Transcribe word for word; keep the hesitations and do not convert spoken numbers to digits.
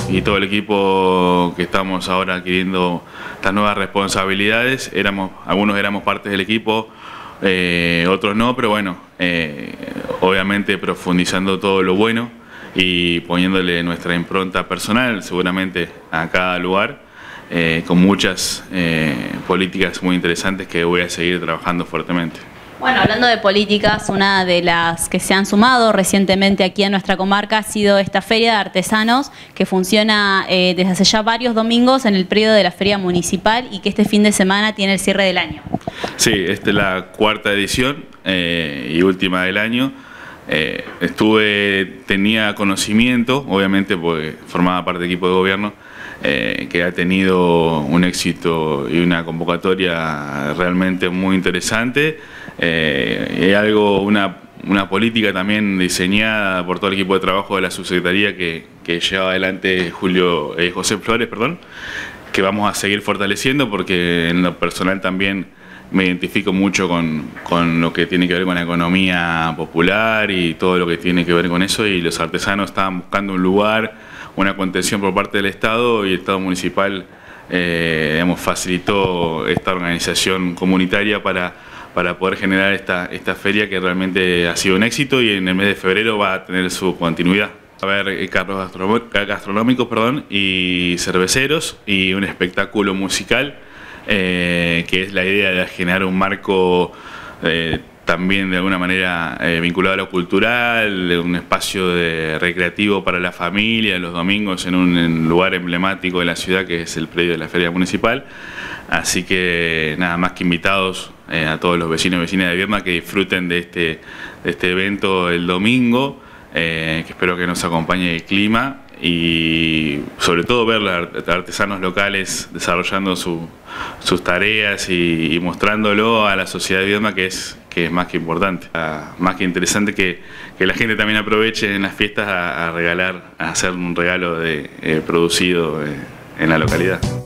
y todo el equipo que estamos ahora adquiriendo estas nuevas responsabilidades, éramos, algunos éramos partes del equipo, eh, otros no, pero bueno, eh, obviamente profundizando todo lo bueno y poniéndole nuestra impronta personal seguramente a cada lugar, eh, con muchas eh, políticas muy interesantes que voy a seguir trabajando fuertemente. Bueno, hablando de políticas, una de las que se han sumado recientemente aquí en nuestra comarca ha sido esta Feria de Artesanos, que funciona eh, desde hace ya varios domingos en el periodo de la Feria Municipal y que este fin de semana tiene el cierre del año. Sí, esta es la cuarta edición eh, y última del año. Eh, estuve, tenía conocimiento, obviamente porque formaba parte del equipo de gobierno, eh, que ha tenido un éxito y una convocatoria realmente muy interesante. Eh, es algo, una, una política también diseñada por todo el equipo de trabajo de la subsecretaría que, que lleva adelante Julio, eh, José Flores, perdón, que vamos a seguir fortaleciendo porque en lo personal también me identifico mucho con, con lo que tiene que ver con la economía popular y todo lo que tiene que ver con eso, y los artesanos estaban buscando un lugar, una contención por parte del Estado, y el Estado municipal eh, digamos, facilitó esta organización comunitaria para, para poder generar esta, esta feria que realmente ha sido un éxito y en el mes de febrero va a tener su continuidad. Va a haber carros gastronómicos perdón, y cerveceros y un espectáculo musical. Eh, que es la idea de generar un marco eh, también de alguna manera eh, vinculado a lo cultural, un espacio de recreativo para la familia los domingos en un, en un lugar emblemático de la ciudad que es el predio de la Feria Municipal. Así que nada más que invitados eh, a todos los vecinos y vecinas de Viedma que disfruten de este, de este evento el domingo, eh, que espero que nos acompañe el clima y sobre todo ver a artesanos locales desarrollando su, sus tareas y, y mostrándolo a la sociedad de Viedma, que es, que es más que importante, ah, más que interesante que, que la gente también aproveche en las fiestas a, a regalar, a hacer un regalo de, eh, producido eh, en la localidad.